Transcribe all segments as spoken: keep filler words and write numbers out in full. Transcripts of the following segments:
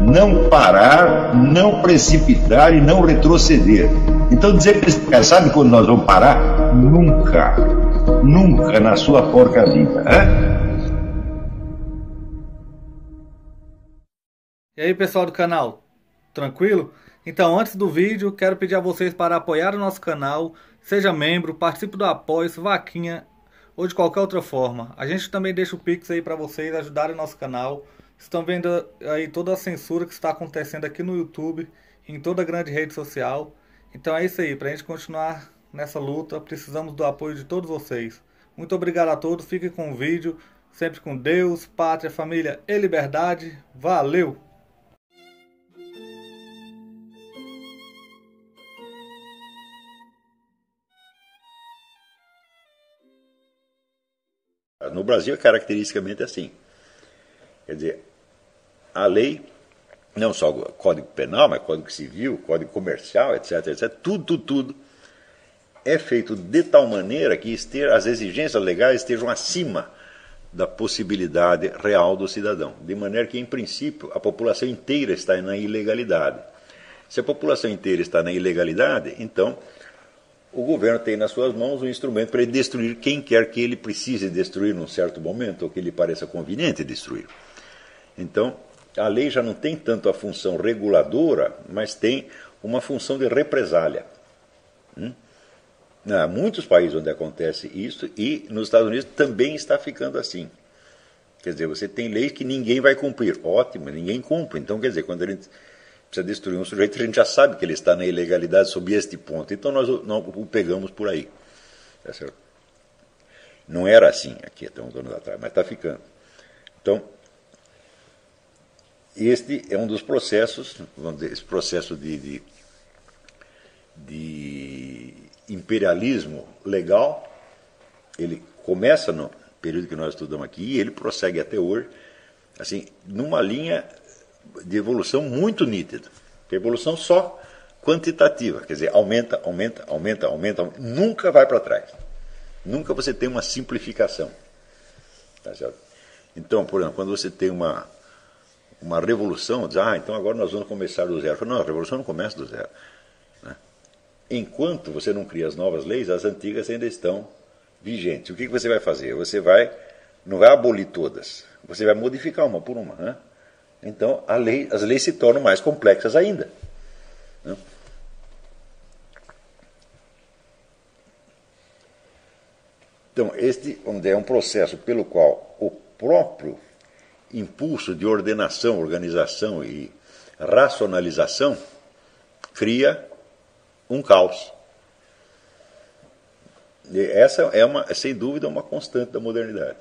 não parar, não precipitar e não retroceder. Então dizer para esse cara, sabe quando nós vamos parar? Nunca, nunca na sua porca vida, né? E aí, pessoal do canal, tranquilo? Então, antes do vídeo, quero pedir a vocês para apoiar o nosso canal, seja membro, participe do apoio, vaquinha ou de qualquer outra forma. A gente também deixa o Pix aí para vocês ajudarem o nosso canal. Estão vendo aí toda a censura que está acontecendo aqui no YouTube, em toda a grande rede social. Então é isso aí, para a gente continuar nessa luta, precisamos do apoio de todos vocês. Muito obrigado a todos, fiquem com o vídeo, sempre com Deus, pátria, família e liberdade. Valeu! No Brasil é caracteristicamente assim. Quer dizer, a lei, não só o Código Penal, mas Código Civil, Código Comercial, etc, etc, tudo, tudo, tudo é feito de tal maneira que esteja, as exigências legais estejam acima da possibilidade real do cidadão. De maneira que, em princípio, a população inteira está na ilegalidade. Se a população inteira está na ilegalidade, então o governo tem nas suas mãos um instrumento para ele destruir quem quer que ele precise destruir num certo momento, ou que lhe pareça conveniente destruir. Então, a lei já não tem tanto a função reguladora, mas tem uma função de represália. Hum? Há muitos países onde acontece isso, e nos Estados Unidos também está ficando assim. Quer dizer, você tem leis que ninguém vai cumprir. Ótimo, ninguém cumpre. Então, quer dizer, quando a gente precisa destruir um sujeito, a gente já sabe que ele está na ilegalidade sob este ponto. Então nós não o pegamos por aí. Tá certo? Não era assim aqui até uns anos atrás, mas está ficando. Então, este é um dos processos, vamos dizer, esse processo de, de, de imperialismo legal, ele começa no período que nós estudamos aqui e ele prossegue até hoje, assim, numa linha de evolução muito nítida. Evolução só quantitativa, quer dizer, aumenta, aumenta, aumenta, aumenta, aumenta, nunca vai para trás. Nunca você tem uma simplificação. Tá certo? Então, por exemplo, quando você tem uma, uma revolução, diz, ah, então agora nós vamos começar do zero. Não, a revolução não começa do zero. Né? Enquanto você não cria as novas leis, as antigas ainda estão vigentes. O que você vai fazer? Você vai, não vai abolir todas, você vai modificar uma por uma, né? Então, a lei, as leis se tornam mais complexas ainda. Né? Então, este vamos dizer, é um processo pelo qual o próprio impulso de ordenação, organização e racionalização cria um caos. E essa é, uma, sem dúvida, uma constante da modernidade.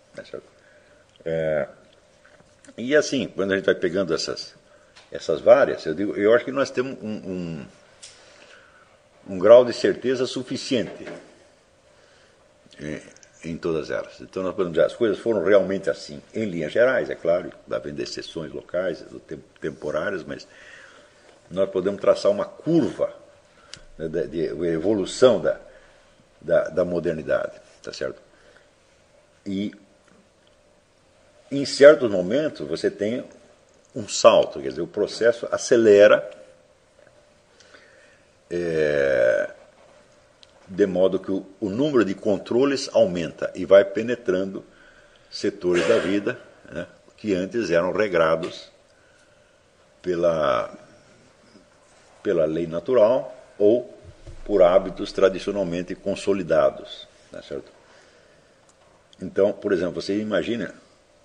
É... E assim, quando a gente vai pegando essas, essas várias, eu, digo, eu acho que nós temos um, um, um grau de certeza suficiente em, em todas elas. Então nós podemos dizer, as coisas foram realmente assim, em linhas gerais, é claro, havendo exceções locais, temporárias, mas nós podemos traçar uma curva, né, de, de evolução da, da, da modernidade, tá certo? E em certos momentos você tem um salto, quer dizer, o processo acelera é, de modo que o, o número de controles aumenta e vai penetrando setores da vida, né, que antes eram regrados pela, pela lei natural ou por hábitos tradicionalmente consolidados. Tá certo? Então, por exemplo, você imagina,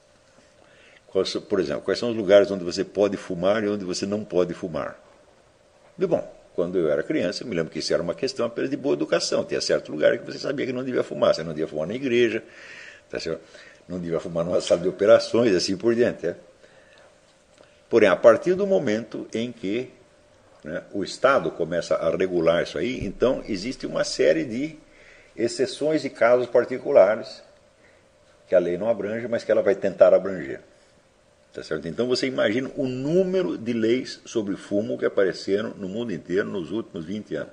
por exemplo, quais são os lugares onde você pode fumar e onde você não pode fumar. E, bom, quando eu era criança, eu me lembro que isso era uma questão apenas de boa educação. Tinha certo lugar que você sabia que não devia fumar. Você não devia fumar na igreja, tá certo? Não devia fumar numa sala de operações, assim por diante. É? Porém, a partir do momento em que, né, o Estado começa a regular isso aí, então existe uma série de exceções e casos particulares que a lei não abrange, mas que ela vai tentar abranger. Tá certo? Então você imagina o número de leis sobre fumo que apareceram no mundo inteiro nos últimos vinte anos.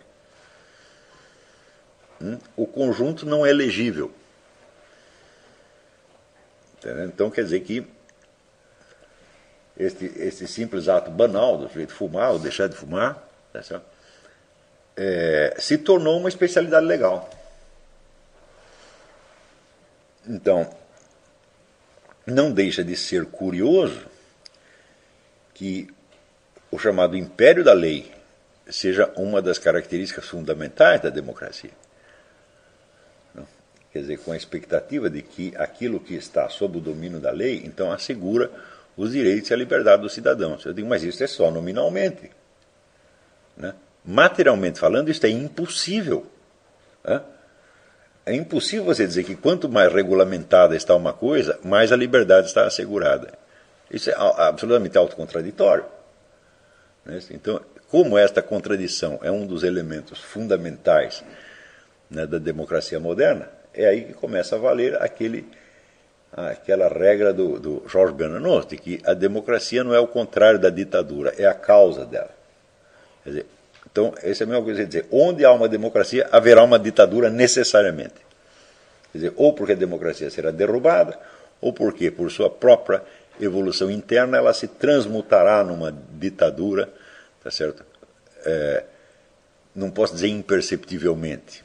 Hum? O conjunto não é legível. Tá, então quer dizer que este, este simples ato banal do sujeito fumar ou deixar de fumar, tá certo? É, se tornou uma especialidade legal. Então, não deixa de ser curioso que o chamado império da lei seja uma das características fundamentais da democracia. Não? Quer dizer, com a expectativa de que aquilo que está sob o domínio da lei, então assegura os direitos e a liberdade dos cidadãos. Eu digo, mas isso é só nominalmente. Né? Materialmente falando, isso é impossível. Né? É impossível você dizer que quanto mais regulamentada está uma coisa, mais a liberdade está assegurada. Isso é absolutamente autocontraditório. Né? Então, como esta contradição é um dos elementos fundamentais, né, da democracia moderna, é aí que começa a valer aquele, aquela regra do, do Georges Bernanos, de que a democracia não é o contrário da ditadura, é a causa dela. Quer dizer, então, essa é a mesma coisa que dizer, onde há uma democracia, haverá uma ditadura necessariamente. Quer dizer, ou porque a democracia será derrubada, ou porque, por sua própria evolução interna, ela se transmutará numa ditadura, tá certo? É, não posso dizer imperceptivelmente,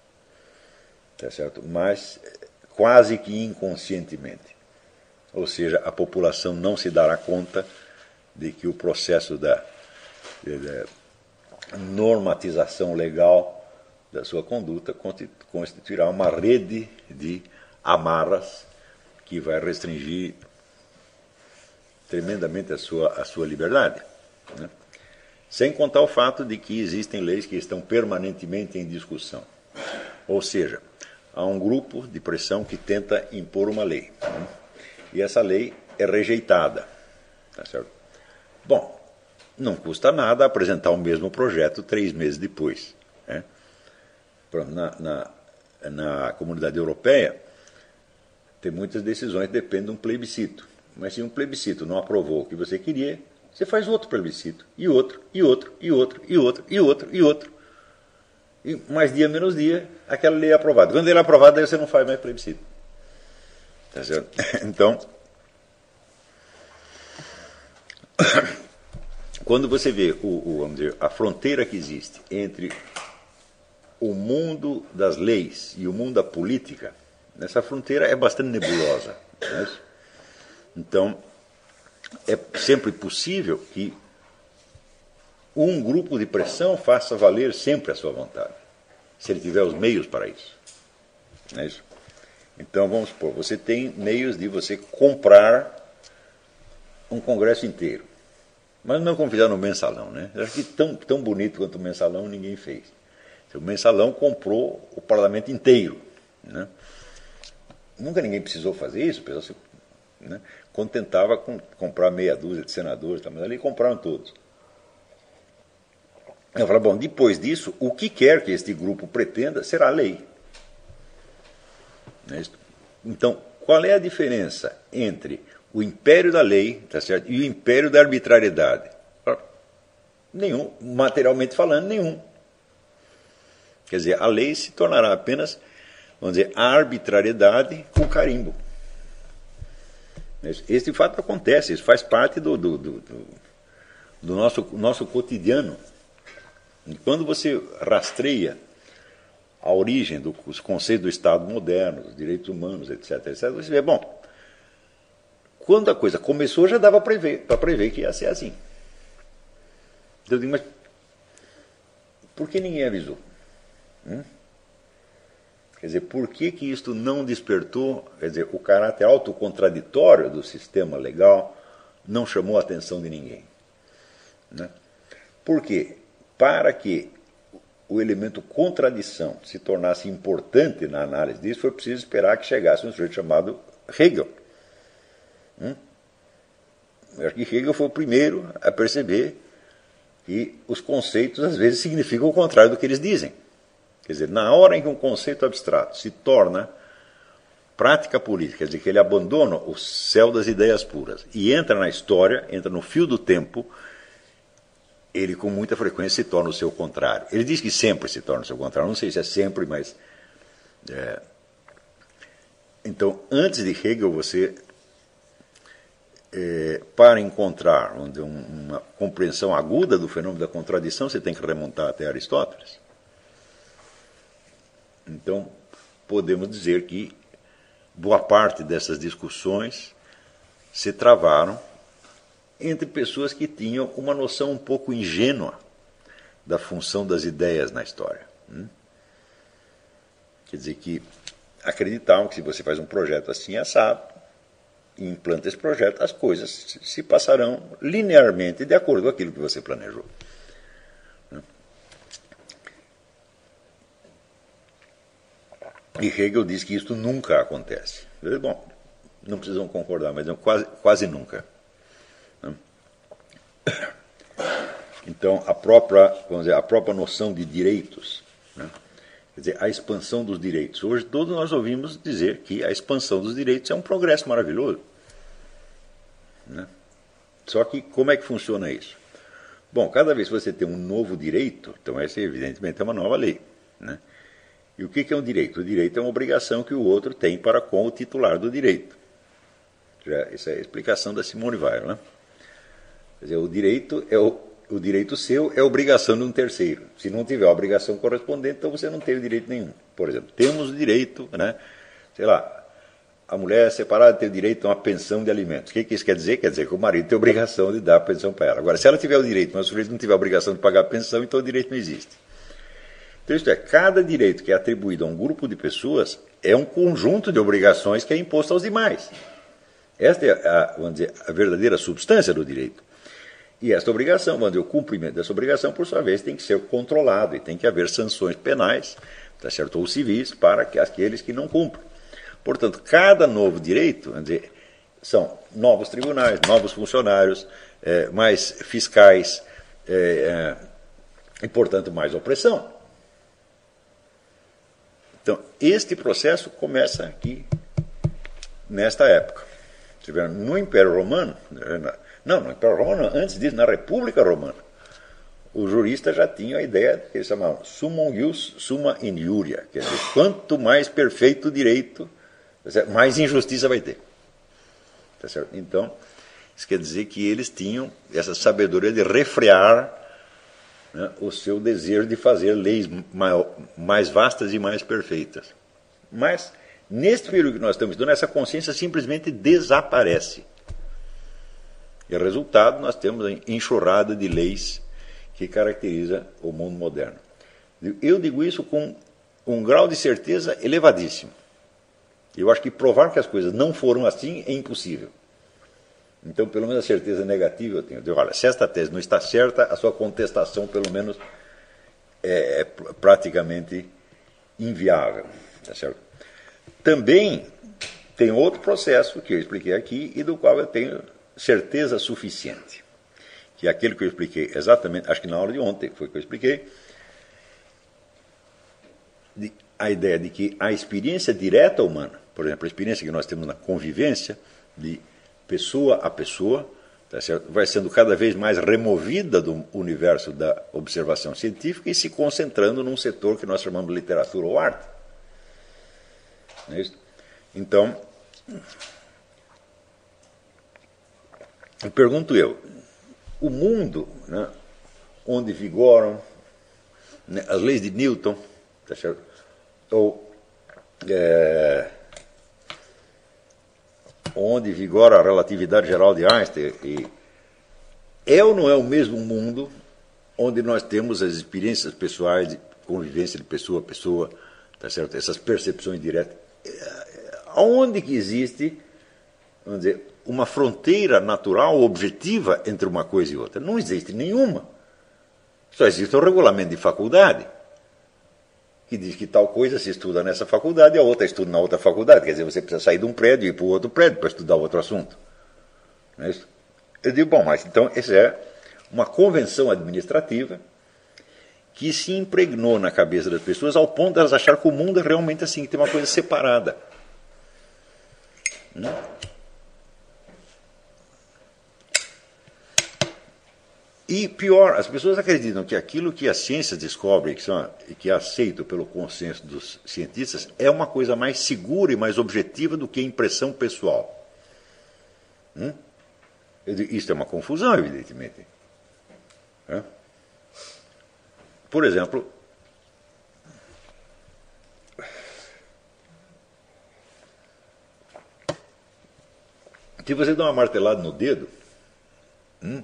tá certo? Mas quase que inconscientemente. Ou seja, a população não se dará conta de que o processo da, de, de normatização legal da sua conduta constituirá uma rede de amarras que vai restringir tremendamente a sua, a sua liberdade. Né? Sem contar o fato de que existem leis que estão permanentemente em discussão. Ou seja, há um grupo de pressão que tenta impor uma lei. Né? E essa lei é rejeitada. Tá certo? Bom, não custa nada apresentar o mesmo projeto três meses depois. Né? Na, na, na comunidade europeia, tem muitas decisões que dependem de um plebiscito. Mas se um plebiscito não aprovou o que você queria, você faz outro plebiscito, e outro, e outro, e outro, e outro, e outro, e outro. E mais dia, menos dia, aquela lei é aprovada. Quando ele é aprovado, aí você não faz mais plebiscito. Tá certo? Então, quando você vê o, o, vamos dizer, a fronteira que existe entre o mundo das leis e o mundo da política, essa fronteira é bastante nebulosa. Né? Então, é sempre possível que um grupo de pressão faça valer sempre a sua vontade, se ele tiver os meios para isso. Não é isso? Então, vamos supor, você tem meios de você comprar um congresso inteiro. Mas não como fizeram no mensalão, né? Eu acho que tão, tão bonito quanto o mensalão ninguém fez. O mensalão comprou o parlamento inteiro. Né? Nunca ninguém precisou fazer isso, o pessoal se, né, contentava com comprar meia dúzia de senadores, mas ali compraram todos. Eu falo, bom, depois disso, o que quer que este grupo pretenda será lei. Então, qual é a diferença entre o império da lei, tá certo, e o império da arbitrariedade? Nenhum, materialmente falando, nenhum. Quer dizer, a lei se tornará apenas, vamos dizer, a arbitrariedade com carimbo. Este fato acontece, isso faz parte do, do, do, do nosso, nosso cotidiano. E quando você rastreia a origem dos conceitos do Estado moderno, dos direitos humanos, etc, etcétera, você vê, bom, quando a coisa começou já dava para prever, para prever que ia ser assim. Então eu digo, mas por que ninguém avisou? Hum? Quer dizer, por que que isto não despertou, quer dizer, o caráter autocontraditório do sistema legal não chamou a atenção de ninguém? Né? Por quê? Para que o elemento contradição se tornasse importante na análise disso, foi preciso esperar que chegasse um sujeito chamado Hegel. Hum? Eu acho que Hegel foi o primeiro a perceber que os conceitos às vezes significam o contrário do que eles dizem. Quer dizer, na hora em que um conceito abstrato se torna prática política, quer dizer, que ele abandona o céu das ideias puras e entra na história, entra no fio do tempo, ele com muita frequência se torna o seu contrário. Ele diz que sempre se torna o seu contrário, não sei se é sempre, mas... É... Então, antes de Hegel, você é, para encontrar onde uma compreensão aguda do fenômeno da contradição, você tem que remontar até Aristóteles. Então, podemos dizer que boa parte dessas discussões se travaram entre pessoas que tinham uma noção um pouco ingênua da função das ideias na história. Quer dizer, que acreditavam que se você faz um projeto assim assado, e implanta esse projeto, as coisas se passarão linearmente de acordo com aquilo que você planejou. E Hegel diz que isso nunca acontece. Bom, não precisam concordar, mas quase, quase nunca. Então, a própria, vamos dizer, a própria noção de direitos, né? Quer dizer, a expansão dos direitos. Hoje todos nós ouvimos dizer que a expansão dos direitos é um progresso maravilhoso. Né? Só que como é que funciona isso? Bom, cada vez que você tem um novo direito, então essa evidentemente é uma nova lei. Né? E o que é um direito? O direito é uma obrigação que o outro tem para com o titular do direito. Já, essa é a explicação da Simone Weil. Né? Quer dizer, o direito é o O direito seu é obrigação de um terceiro. Se não tiver a obrigação correspondente, então você não tem direito nenhum. Por exemplo, temos o direito, né, sei lá, a mulher separada tem o direito a uma pensão de alimentos. O que, que isso quer dizer? Quer dizer que o marido tem a obrigação de dar a pensão para ela. Agora, se ela tiver o direito, mas o sujeito não tiver a obrigação de pagar a pensão, então o direito não existe. Então, isto é, cada direito que é atribuído a um grupo de pessoas é um conjunto de obrigações que é imposto aos demais. Esta é a, vamos dizer, a verdadeira substância do direito. E esta obrigação, vamos dizer, o cumprimento dessa obrigação, por sua vez, tem que ser controlado e tem que haver sanções penais, tá certo, ou civis, para que aqueles que não cumprem. Portanto, cada novo direito, vamos dizer, são novos tribunais, novos funcionários, é, mais fiscais, é, é, e, portanto, mais opressão. Então, este processo começa aqui, nesta época. No Império Romano, não, no Império Romano, antes disso, na República Romana, os juristas já tinham a ideia que eles chamavam summum ius, summa injuria, quer dizer, quanto mais perfeito o direito, mais injustiça vai ter. Tá certo? Então, isso quer dizer que eles tinham essa sabedoria de refrear, né, o seu desejo de fazer leis maior, mais vastas e mais perfeitas. Mas, neste período que nós estamos estudando, essa consciência simplesmente desaparece. E, resultado, nós temos a enxurrada de leis que caracteriza o mundo moderno. Eu digo isso com um grau de certeza elevadíssimo. Eu acho que provar que as coisas não foram assim é impossível. Então, pelo menos a certeza negativa eu tenho. Eu digo, olha, se esta tese não está certa, a sua contestação, pelo menos, é, é praticamente inviável. Tá certo? Também tem outro processo que eu expliquei aqui e do qual eu tenho certeza suficiente, que é aquele que eu expliquei exatamente, acho que na aula de ontem foi que eu expliquei, de, a ideia de que a experiência direta humana, por exemplo, a experiência que nós temos na convivência, de pessoa a pessoa, tá certo? Vai sendo cada vez mais removida do universo da observação científica e se concentrando num setor que nós chamamos de literatura ou arte. Não é isso? Então, pergunto eu, o mundo, né, onde vigoram, né, as leis de Newton, tá certo? Ou é, onde vigora a relatividade geral de Einstein, e é ou não é o mesmo mundo onde nós temos as experiências pessoais de convivência de pessoa a pessoa, tá certo? Essas percepções diretas? Aonde que existe, vamos dizer, uma fronteira natural, objetiva entre uma coisa e outra? Não existe nenhuma. Só existe um regulamento de faculdade que diz que tal coisa se estuda nessa faculdade e a outra estuda na outra faculdade. Quer dizer, você precisa sair de um prédio e ir para o outro prédio para estudar outro assunto. Não é isso? Eu digo, bom, mas então essa é uma convenção administrativa que se impregnou na cabeça das pessoas ao ponto de elas acharem que o mundo é realmente assim, que tem uma coisa separada. Não? E pior, as pessoas acreditam que aquilo que a ciência descobre, que, são, que é aceito pelo consenso dos cientistas, é uma coisa mais segura e mais objetiva do que a impressão pessoal. Hum? Isso é uma confusão, evidentemente. É? Por exemplo, se você dá uma martelada no dedo, hum,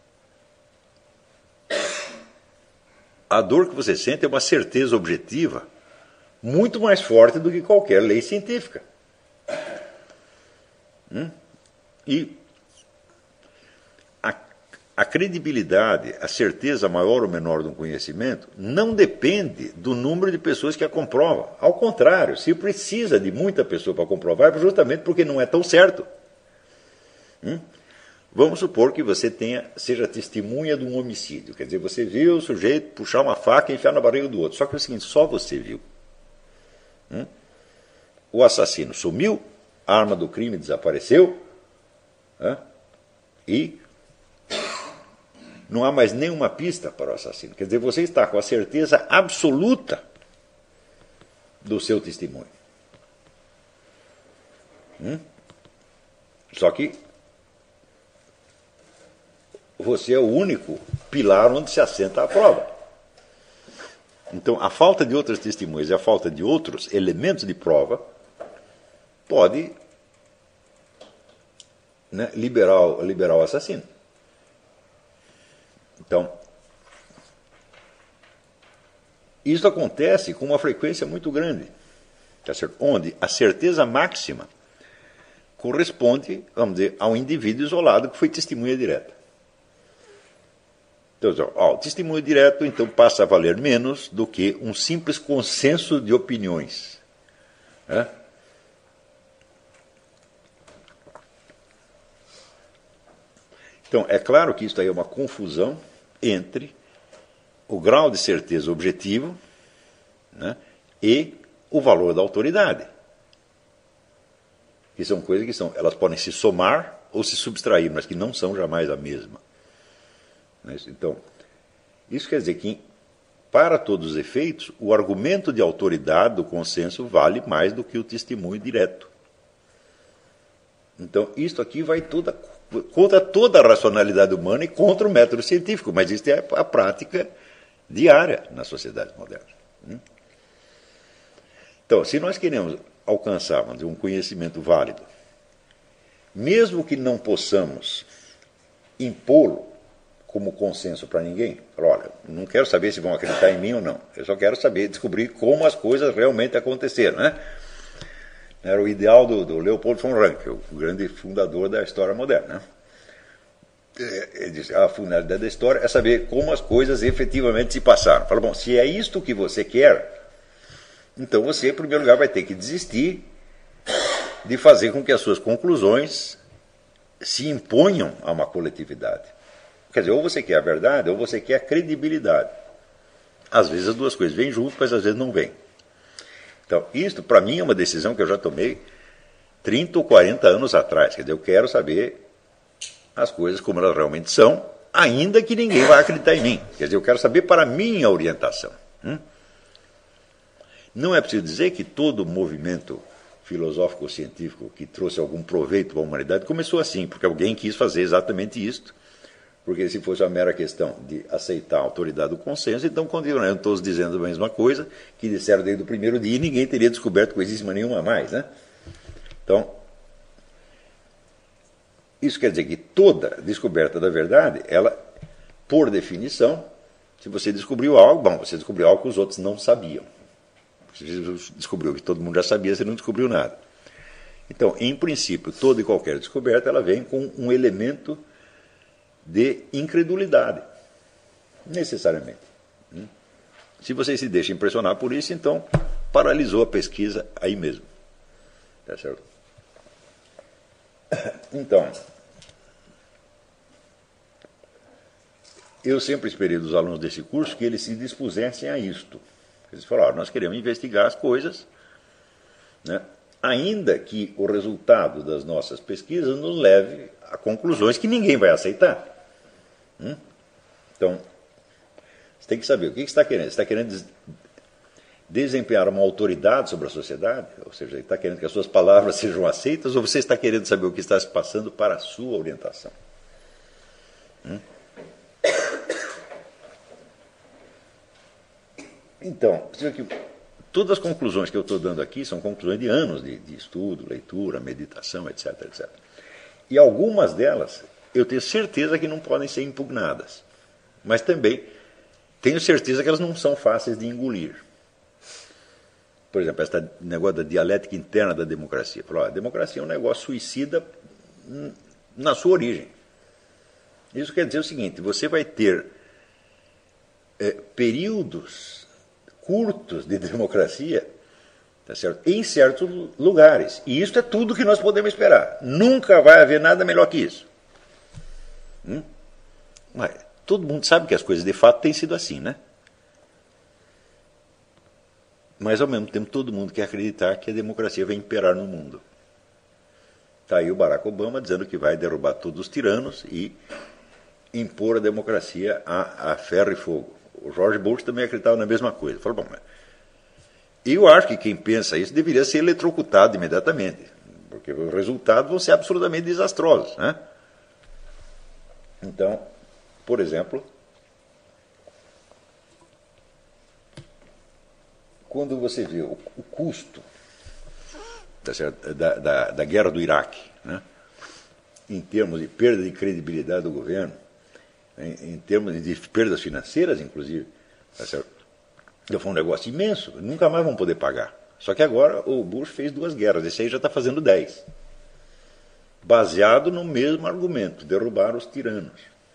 a dor que você sente é uma certeza objetiva muito mais forte do que qualquer lei científica. Hum? E a, a credibilidade, a certeza maior ou menor de um conhecimento não depende do número de pessoas que a comprovam. Ao contrário, se precisa de muita pessoa para comprovar, é justamente porque não é tão certo. Hum? Vamos supor que você tenha, seja testemunha de um homicídio. Quer dizer, você viu o sujeito puxar uma faca e enfiar na barriga do outro. Só que é o seguinte, só você viu. Hum? O assassino sumiu, a arma do crime desapareceu, né? E não há mais nenhuma pista para o assassino. Quer dizer, você está com a certeza absoluta do seu testemunho. Hum? Só que você é o único pilar onde se assenta a prova. Então, a falta de outras testemunhas e a falta de outros elementos de prova pode, né, liberar, liberar o assassino. Então, isso acontece com uma frequência muito grande, tá certo? Onde a certeza máxima corresponde, vamos dizer, a um indivíduo isolado que foi testemunha direta. Então, ó, o testemunho direto, então, passa a valer menos do que um simples consenso de opiniões. Né? Então, é claro que isso aí é uma confusão entre o grau de certeza objetivo, né, e o valor da autoridade. Que são coisas que são, elas podem se somar ou se subtrair, mas que não são jamais a mesma. Então, isso quer dizer que, para todos os efeitos, o argumento de autoridade do consenso vale mais do que o testemunho direto. Então, isso aqui vai toda, contra toda a racionalidade humana e contra o método científico, mas isso é a prática diária na sociedade moderna. Então, se nós queremos alcançar, vamos dizer, um conhecimento válido, mesmo que não possamos impô-lo como consenso para ninguém, olha, não quero saber se vão acreditar em mim ou não, eu só quero saber, descobrir como as coisas realmente aconteceram, né? Era o ideal do, do Leopold von Ranke, o grande fundador da história moderna. Né? Ele disse, a finalidade da história é saber como as coisas efetivamente se passaram. Fala, bom, se é isto que você quer, então você, em primeiro lugar, vai ter que desistir de fazer com que as suas conclusões se imponham a uma coletividade. Quer dizer, ou você quer a verdade, ou você quer a credibilidade. Às vezes as duas coisas vêm juntas, mas às vezes não vêm. Então, isto, para mim, é uma decisão que eu já tomei trinta ou quarenta anos atrás. Quer dizer, eu quero saber as coisas como elas realmente são, ainda que ninguém vá acreditar em mim. Quer dizer, eu quero saber para a minha orientação. Hum? Não é preciso dizer que todo movimento filosófico ou científico que trouxe algum proveito para a humanidade começou assim, porque alguém quis fazer exatamente isto. Porque se fosse uma mera questão de aceitar a autoridade do consenso, então continuariam todos dizendo a mesma coisa que disseram desde o primeiro dia e ninguém teria descoberto coisíssima nenhuma a mais. Né? Então, isso quer dizer que toda descoberta da verdade, ela, por definição, se você descobriu algo, bom, você descobriu algo que os outros não sabiam. Se você descobriu que todo mundo já sabia, você não descobriu nada. Então, em princípio, toda e qualquer descoberta, ela vem com um elemento de incredulidade, necessariamente. Se você se deixa impressionar por isso, então paralisou a pesquisa aí mesmo. Tá certo? Então, eu sempre esperei dos alunos desse curso que eles se dispusessem a isto. Eles falaram, nós queremos investigar as coisas, né, ainda que o resultado das nossas pesquisas nos leve a conclusões que ninguém vai aceitar. Hum? Então, você tem que saber o que você está querendo. Você está querendo desempenhar uma autoridade sobre a sociedade? Ou seja, está querendo que as suas palavras sejam aceitas ou você está querendo saber o que está se passando para a sua orientação? Hum? Então, você vê que todas as conclusões que eu estou dando aqui são conclusões de anos de, de estudo, leitura, meditação, etc, etcétera. E algumas delas eu tenho certeza que não podem ser impugnadas. Mas também tenho certeza que elas não são fáceis de engolir. Por exemplo, esse negócio da dialética interna da democracia. Falou, ó, a democracia é um negócio suicida na sua origem. Isso quer dizer o seguinte, você vai ter é, períodos curtos de democracia, tá certo? Em certos lugares. E isso é tudo que nós podemos esperar. Nunca vai haver nada melhor que isso. Hum? Mas todo mundo sabe que as coisas de fato têm sido assim, né? Mas, ao mesmo tempo, todo mundo quer acreditar que a democracia vai imperar no mundo. Está aí o Barack Obama dizendo que vai derrubar todos os tiranos e impor a democracia a, a ferro e fogo. O George Bush também acreditava na mesma coisa. Falou, bom, mas eu acho que quem pensa isso deveria ser eletrocutado imediatamente, porque os resultados vão ser absolutamente desastrosos, né? Então, por exemplo, quando você vê o, o custo tá certo, da, da, da guerra do Iraque, né, em termos de perda de credibilidade do governo, em, em termos de perdas financeiras, inclusive, tá certo, foi um negócio imenso, nunca mais vão poder pagar. Só que agora o Bush fez duas guerras, esse aí já está fazendo dez. Baseado no mesmo argumento, derrubar os tiranos.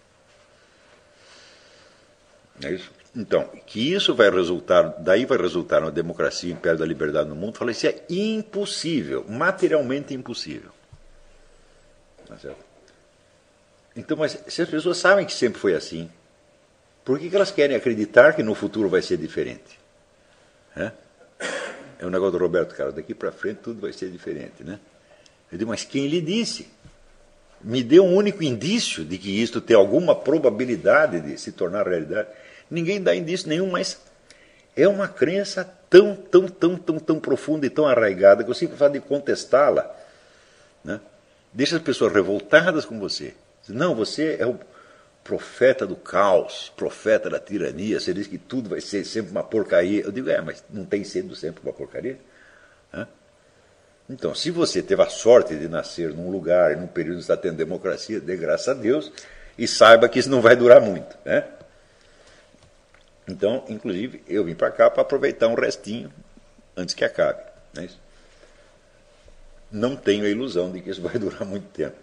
É isso? Então, que isso vai resultar, daí vai resultar uma democracia, um império da liberdade no mundo, falei, isso é impossível, materialmente impossível. Tá certo? Então, mas se as pessoas sabem que sempre foi assim, por que, que elas querem acreditar que no futuro vai ser diferente? É, é o negócio do Roberto Carlos, daqui para frente tudo vai ser diferente, né? Eu digo, mas quem lhe disse? Me dê um único indício de que isto tem alguma probabilidade de se tornar realidade. Ninguém dá indício nenhum, mas é uma crença tão, tão, tão, tão, tão profunda e tão arraigada que o simples fato de contestá-la, né, deixa as pessoas revoltadas com você. Não, você é o profeta do caos, profeta da tirania, você diz que tudo vai ser sempre uma porcaria. Eu digo, é, mas não tem sido sempre uma porcaria? Né? Então, se você teve a sorte de nascer num lugar e num período que está tendo democracia, dê graças a Deus, e saiba que isso não vai durar muito, né? Então, inclusive, eu vim para cá para aproveitar um restinho antes que acabe. Não é isso? Não tenho a ilusão de que isso vai durar muito tempo.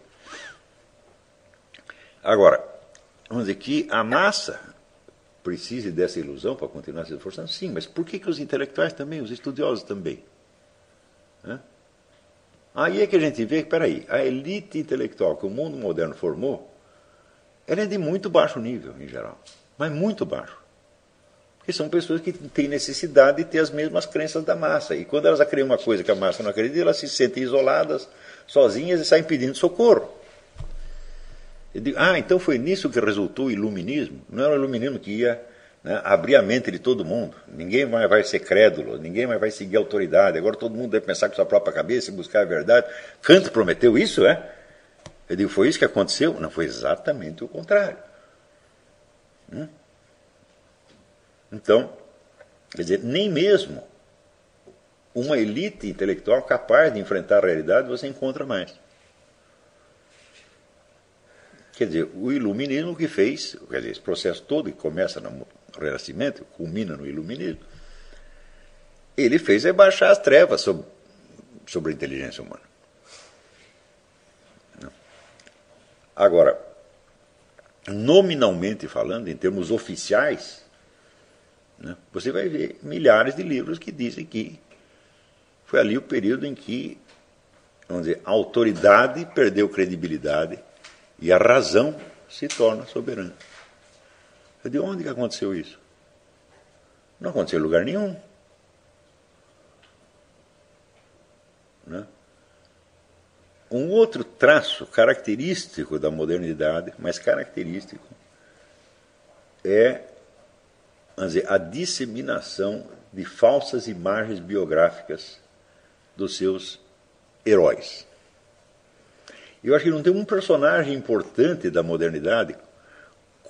Agora, vamos dizer que a massa precise dessa ilusão para continuar se esforçando? Sim, mas por que, que os intelectuais também, os estudiosos também? Né? Aí é que a gente vê que, peraí, a elite intelectual que o mundo moderno formou, ela é de muito baixo nível, em geral, mas muito baixo. Porque são pessoas que têm necessidade de ter as mesmas crenças da massa. E quando elas acreditam uma coisa que a massa não acredita, elas se sentem isoladas, sozinhas e saem pedindo socorro. Eu digo, ah, então foi nisso que resultou o iluminismo? Não era o iluminismo que ia, né, abrir a mente de todo mundo. Ninguém mais vai ser crédulo, ninguém mais vai seguir a autoridade. Agora todo mundo deve pensar com sua própria cabeça e buscar a verdade. Kant prometeu isso, é? Eu digo, foi isso que aconteceu? Não, foi exatamente o contrário. Hum? Então, quer dizer, nem mesmo uma elite intelectual capaz de enfrentar a realidade você encontra mais. Quer dizer, o iluminismo que fez, quer dizer, esse processo todo que começa no Renascimento, culmina no iluminismo, ele fez é baixar as trevas sobre, sobre a inteligência humana. Agora, nominalmente falando, em termos oficiais, né, você vai ver milhares de livros que dizem que foi ali o período em que, vamos dizer, a autoridade perdeu credibilidade e a razão se torna soberana. De onde que aconteceu isso? Não aconteceu em lugar nenhum. Né? Um outro traço característico da modernidade, mas característico, é, vamos dizer, a disseminação de falsas imagens biográficas dos seus heróis. Eu acho que não tem um personagem importante da modernidade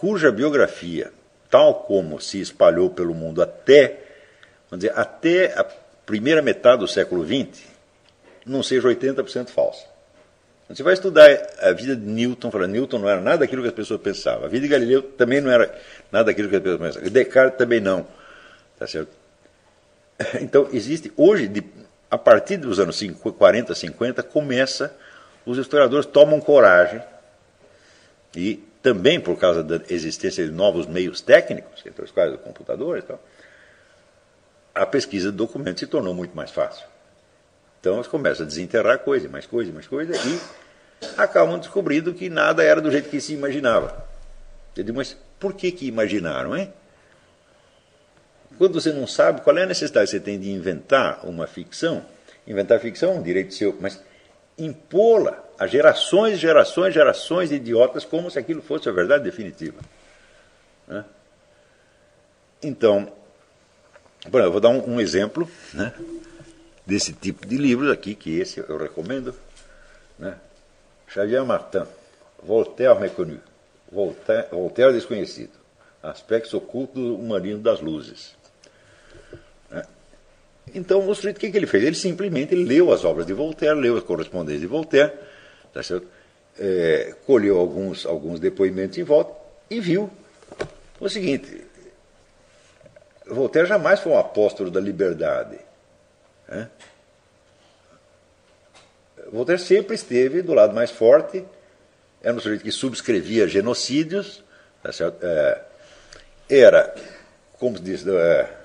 cuja biografia, tal como se espalhou pelo mundo até, vamos dizer, até a primeira metade do século vinte, não seja oitenta por cento falsa. Você vai estudar a vida de Newton, falando Newton não era nada daquilo que as pessoas pensavam. A vida de Galileu também não era nada daquilo que as pessoas pensavam. Descartes também não. Tá certo? Então, existe, hoje, de, a partir dos anos quarenta, cinquenta, começa, os historiadores tomam coragem, e também por causa da existência de novos meios técnicos, entre os quais o computador e tal, a pesquisa de documentos se tornou muito mais fácil. Então, eles começam a desenterrar coisa, mais coisa, mais coisa, e acabam descobrindo que nada era do jeito que se imaginava. Eu digo, mas por que que imaginaram, hein? Quando você não sabe qual é a necessidade que você tem de inventar uma ficção, inventar ficção é um direito seu, mas impô-la a gerações, gerações, gerações de idiotas como se aquilo fosse a verdade definitiva. Né? Então, bom, eu vou dar um, um exemplo, né, desse tipo de livros aqui, que esse eu recomendo. Né? Xavier Martin, Voltaire Méconnu, Voltaire, Voltaire Desconhecido, Aspectos Ocultos do Humanismo das Luzes. Né? Então, o sujeito, o que, que ele fez? Ele simplesmente leu as obras de Voltaire, leu as correspondências de Voltaire, tá certo? É, colheu alguns, alguns depoimentos em volta e viu o seguinte: Voltaire jamais foi um apóstolo da liberdade. Né? Voltaire sempre esteve do lado mais forte, era um sujeito que subscrevia genocídios, tá certo? É, era, como se diz, é,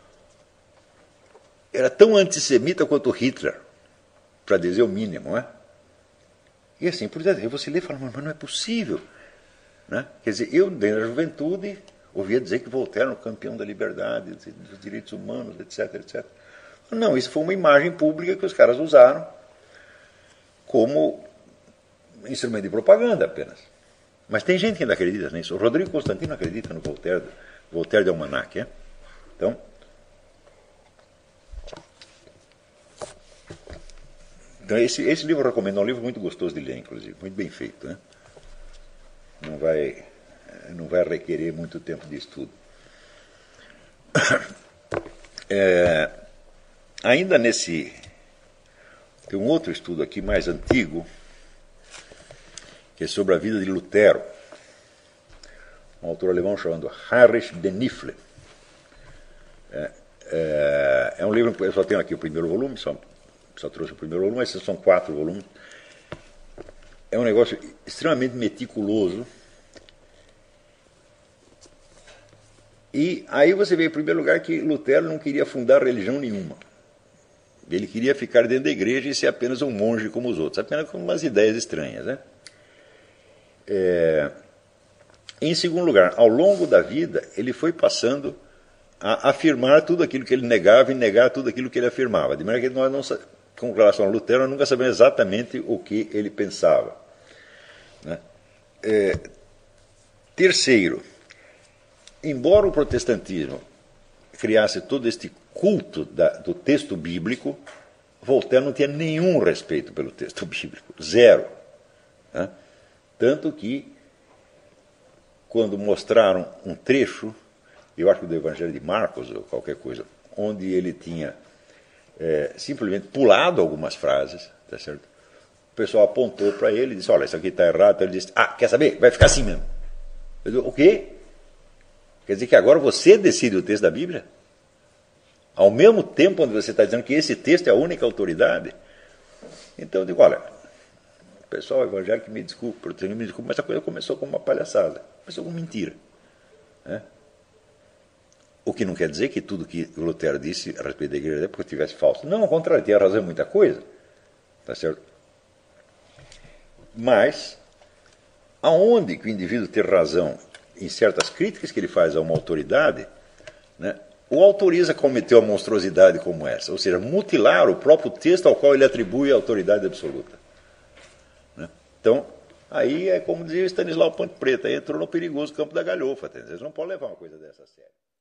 era tão antissemita quanto Hitler, para dizer o mínimo, né? E assim, por exemplo, você lê e fala, mas não é possível. Né? Quer dizer, eu, desde a juventude, ouvia dizer que Voltaire era o campeão da liberdade, dos direitos humanos, etc, etcétera. Não, isso foi uma imagem pública que os caras usaram como instrumento de propaganda apenas. Mas tem gente que ainda acredita nisso. O Rodrigo Constantino acredita no Voltaire, Voltaire de Almanac. É? Então, então esse, esse livro eu recomendo, é um livro muito gostoso de ler, inclusive, muito bem feito. Né? Não vai, não vai requerer muito tempo de estudo. É, ainda nesse... Tem um outro estudo aqui mais antigo, que é sobre a vida de Lutero. Um autor alemão chamado Heinrich Benifle. É, é, é um livro, eu só tenho aqui o primeiro volume, só, só trouxe o primeiro volume, esses são quatro volumes. É um negócio extremamente meticuloso. E aí você vê, em primeiro lugar, que Lutero não queria fundar religião nenhuma. Ele queria ficar dentro da igreja e ser apenas um monge como os outros, apenas com umas ideias estranhas. Né? É... Em segundo lugar, ao longo da vida, ele foi passando a afirmar tudo aquilo que ele negava e negar tudo aquilo que ele afirmava. De maneira que nós, não, com relação a Lutero, nós nunca sabemos exatamente o que ele pensava. Né? É... Terceiro, embora o protestantismo criasse todo este culto da, do texto bíblico, Voltaire não tinha nenhum respeito pelo texto bíblico, zero. Né? Tanto que, quando mostraram um trecho, eu acho que do Evangelho de Marcos, ou qualquer coisa, onde ele tinha é, simplesmente pulado algumas frases, tá certo? O pessoal apontou para ele e disse, olha, isso aqui está errado. Então ele disse, ah, quer saber? Vai ficar assim mesmo. Eu disse, o quê? Quer dizer que agora você decide o texto da Bíblia? Ao mesmo tempo onde você está dizendo que esse texto é a única autoridade? Então eu digo, olha, pessoal evangélico, me desculpe, me desculpe, mas essa coisa começou como uma palhaçada, começou como mentira. Né? O que não quer dizer que tudo que Lutero disse a respeito da igreja é porque tivesse falso. Não, ao contrário, tinha razão em muita coisa. Tá certo? Mas, aonde que o indivíduo tem razão em certas críticas que ele faz a uma autoridade, né, o autoriza a cometer uma monstruosidade como essa, ou seja, mutilar o próprio texto ao qual ele atribui a autoridade absoluta. Né? Então, aí é como dizia Stanislau Ponte Preta, entrou no perigoso campo da galhofa. Vocês não podem levar uma coisa dessa a sério.